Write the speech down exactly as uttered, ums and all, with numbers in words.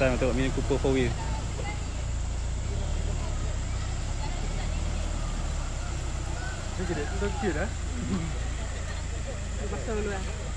time tengok Mini Cooper four wheel. Look at it, so cute, huh? Pasang dulu lah.